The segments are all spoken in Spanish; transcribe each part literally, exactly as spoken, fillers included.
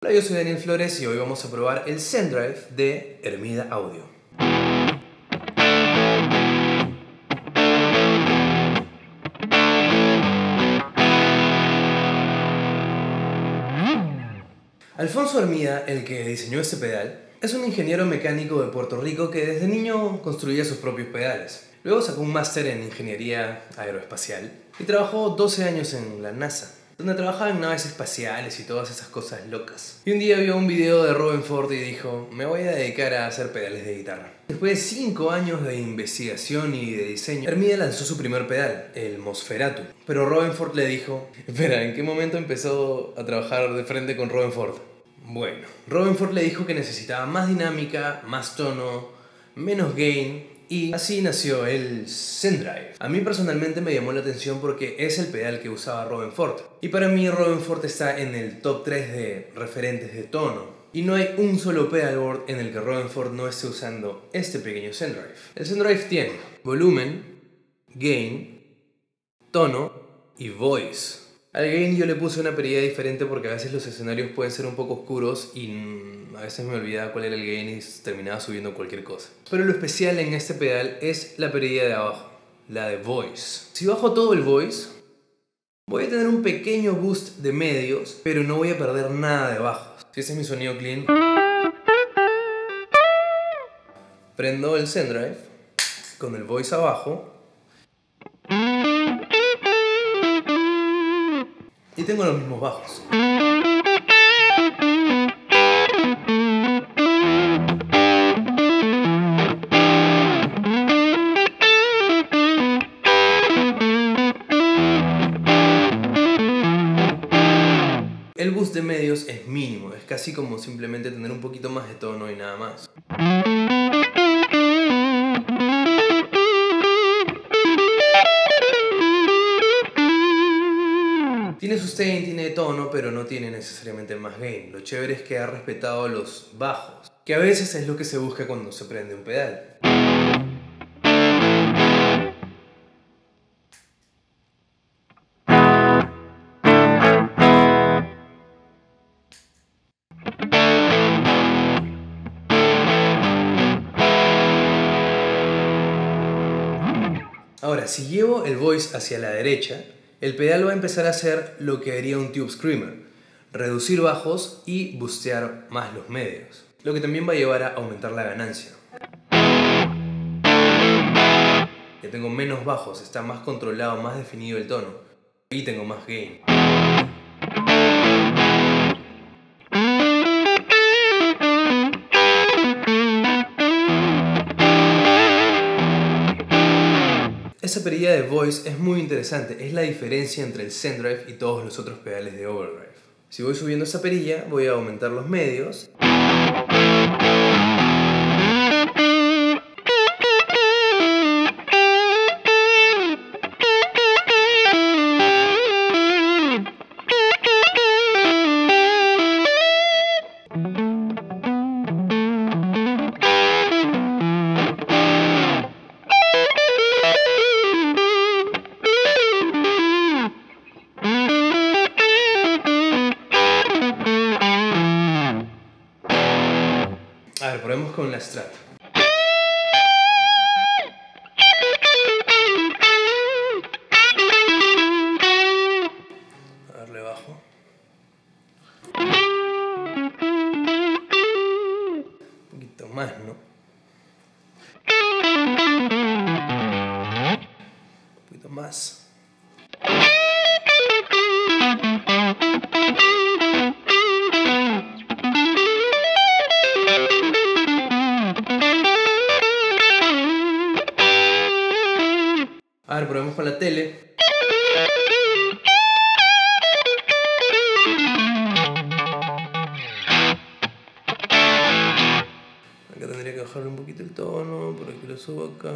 Hola, yo soy Daniel Flores y hoy vamos a probar el Zendrive de Hermida Audio. Alfonso Hermida, el que diseñó este pedal, es un ingeniero mecánico de Puerto Rico que desde niño construía sus propios pedales. Luego sacó un máster en ingeniería aeroespacial y trabajó doce años en la NASA, donde trabajaba en naves espaciales y todas esas cosas locas. Y un día vio un video de Robben Ford y dijo: me voy a dedicar a hacer pedales de guitarra. Después de cinco años de investigación y de diseño, Hermida lanzó su primer pedal, el Mosferatu. Pero Robben Ford le dijo: espera, ¿en qué momento empezó a trabajar de frente con Robben Ford? Bueno, Robben Ford le dijo que necesitaba más dinámica, más tono, menos gain, y así nació el Zendrive. A mí personalmente me llamó la atención porque es el pedal que usaba Robben Ford. Y para mí Robben Ford está en el top tres de referentes de tono. Y no hay un solo pedalboard en el que Robben Ford no esté usando este pequeño Zendrive. El Zendrive tiene volumen, gain, tono y voice. Al gain yo le puse una perilla diferente porque a veces los escenarios pueden ser un poco oscuros y a veces me olvidaba cuál era el gain y terminaba subiendo cualquier cosa. Pero lo especial en este pedal es la perilla de abajo, la de voice. Si bajo todo el voice, voy a tener un pequeño boost de medios, pero no voy a perder nada de bajos. Si ese es mi sonido clean, prendo el Zendrive con el voice abajo y tengo los mismos bajos. El boost de medios es mínimo, es casi como simplemente tener un poquito más de tono y nada más. Tiene sustain, tiene tono, pero no tiene necesariamente más gain. Lo chévere es que ha respetado los bajos, que a veces es lo que se busca cuando se prende un pedal. Ahora, si llevo el voice hacia la derecha, el pedal va a empezar a hacer lo que haría un Tube Screamer: reducir bajos y boostear más los medios, lo que también va a llevar a aumentar la ganancia. Ya tengo menos bajos, está más controlado, más definido el tono, y tengo más gain. Esa perilla de voice es muy interesante, es la diferencia entre el Zendrive y todos los otros pedales de overdrive. Si voy subiendo esa perilla, voy a aumentar los medios. A ver, probemos con la Strat. A darle bajo. Un poquito más, ¿no? Un poquito más. A ver, probemos con la tele. Acá tendría que bajarle un poquito el tono, por aquí lo subo acá.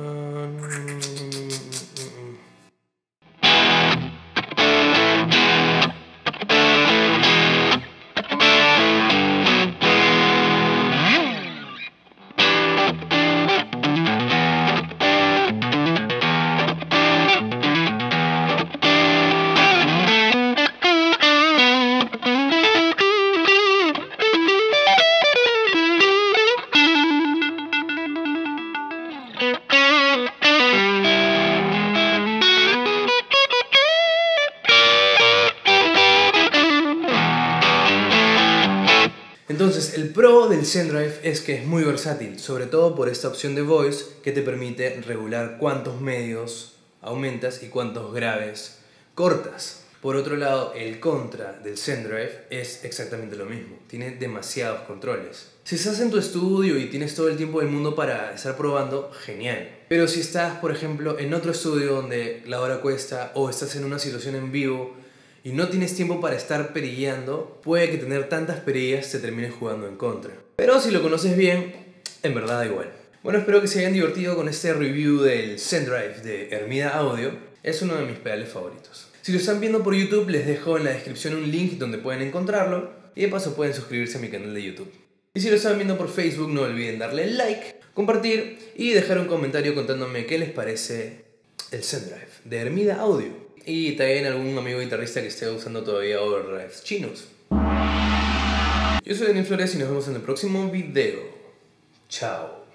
Entonces, el pro del Zendrive es que es muy versátil, sobre todo por esta opción de voice que te permite regular cuántos medios aumentas y cuántos graves cortas. Por otro lado, el contra del Zendrive es exactamente lo mismo, tiene demasiados controles. Si estás en tu estudio y tienes todo el tiempo del mundo para estar probando, genial. Pero si estás, por ejemplo, en otro estudio donde la hora cuesta o estás en una situación en vivo y no tienes tiempo para estar perilleando, puede que tener tantas perillas te termines jugando en contra. Pero si lo conoces bien, en verdad da igual. Bueno, espero que se hayan divertido con este review del Zendrive de Hermida Audio. Es uno de mis pedales favoritos. Si lo están viendo por YouTube, les dejo en la descripción un link donde pueden encontrarlo y de paso pueden suscribirse a mi canal de YouTube. Y si lo están viendo por Facebook, no olviden darle like, compartir y dejar un comentario contándome qué les parece el Zendrive de Hermida Audio. Y también algún amigo guitarrista que esté usando todavía overdrives chinos. Yo soy Daniel Flores y nos vemos en el próximo video. Chao.